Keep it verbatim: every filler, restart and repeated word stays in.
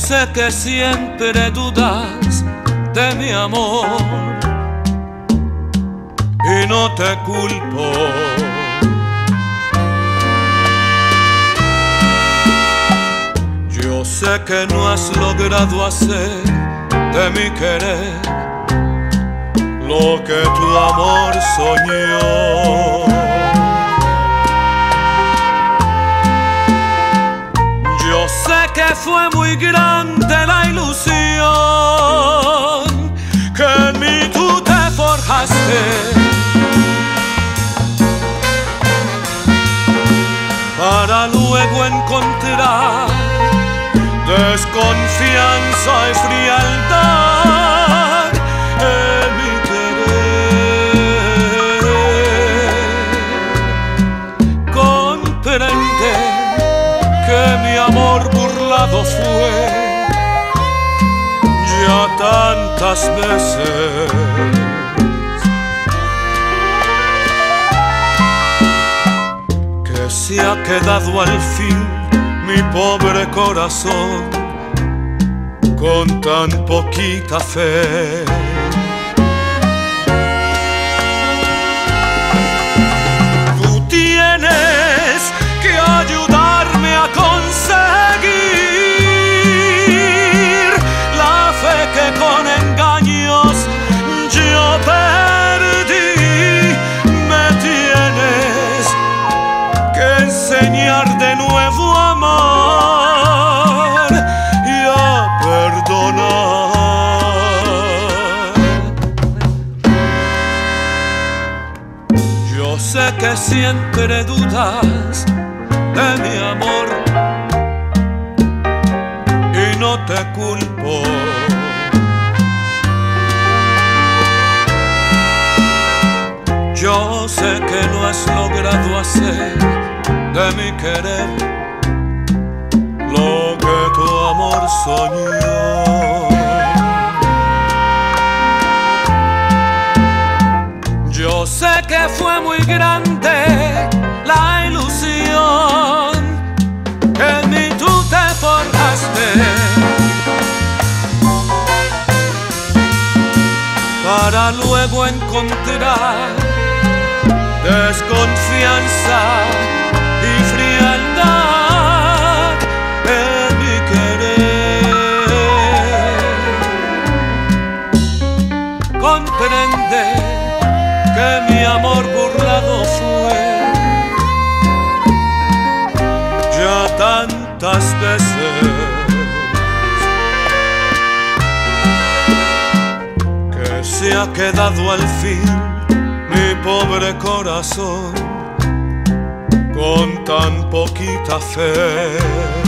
sé que siempre dudas de mi amor y no te culpo. Yo sé que no has logrado hacer de mi querer lo que tu amor soñó. Yo sé que fue muy grande la ilusión que en mí tú te forjaste, para luego encontrar desconfianza y frialdad en mi querer. Comprende que mi amor burlado fue ya tantas veces, que se ha quedado al fin mi pobre corazón con tan poquita fe. Tú tienes que ayudarme a conseguir la fe que con engaños yo perdí. Me tienes que enseñar de nuevo a amar y a perdonar. Yo sé que siempre dudas de mi amor y no te culpo. Yo sé que no has logrado hacer de mi querer lo que tu amor soñó. Yo sé que fue muy grande la ilusión que en mí tú te forjaste, para luego encontrar desconfianza y frialdad en mi querer. Comprende que mi amor burlado fue ya tantas veces, que se ha quedado al fin mi pobre corazón con tan poquita fe.